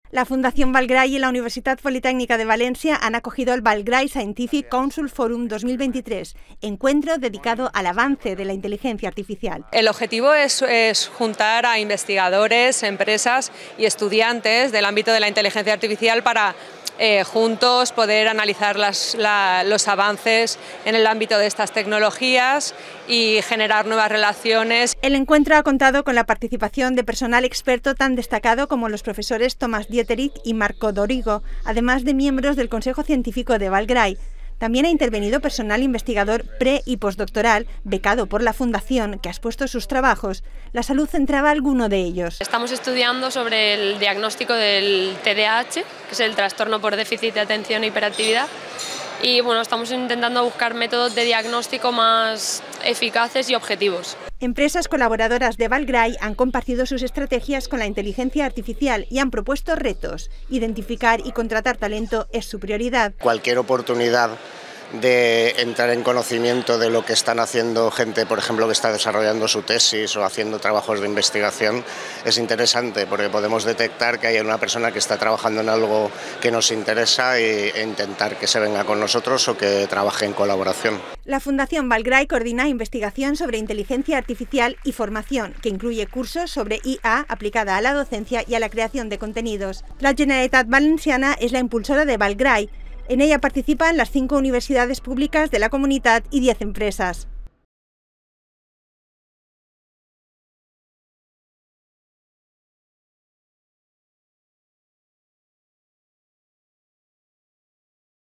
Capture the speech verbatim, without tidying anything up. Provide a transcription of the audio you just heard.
La Fundación Valgray y la Universitat Politécnica de Valencia han acogido el Valgray Scientific Council Forum dos mil veintitrés, encuentro dedicado al avance de la inteligencia artificial. El objetivo es, es juntar a investigadores, empresas y estudiantes del ámbito de la inteligencia artificial para Eh, juntos poder analizar las, la, los avances en el ámbito de estas tecnologías y generar nuevas relaciones. El encuentro ha contado con la participación de personal experto tan destacado como los profesores Tomás Dieterich y Marco Dorigo, además de miembros del Consejo Científico de Valgray. También ha intervenido personal investigador pre- y postdoctoral, becado por la Fundación, que ha expuesto sus trabajos. La salud centraba alguno de ellos. Estamos estudiando sobre el diagnóstico del T D A H, que es el trastorno por déficit de atención e hiperactividad. Y bueno, estamos intentando buscar métodos de diagnóstico más eficaces y objetivos. Empresas colaboradoras de Valgray han compartido sus estrategias con la inteligencia artificial y han propuesto retos. Identificar y contratar talento es su prioridad. Cualquier oportunidad de entrar en conocimiento de lo que están haciendo gente, por ejemplo, que está desarrollando su tesis o haciendo trabajos de investigación, es interesante porque podemos detectar que hay una persona que está trabajando en algo que nos interesa e intentar que se venga con nosotros o que trabaje en colaboración. La Fundación Valgray coordina investigación sobre inteligencia artificial y formación, que incluye cursos sobre I A aplicada a la docencia y a la creación de contenidos. La Generalitat Valenciana es la impulsora de Valgray. En ella participan las cinco universidades públicas de la comunidad y diez empresas.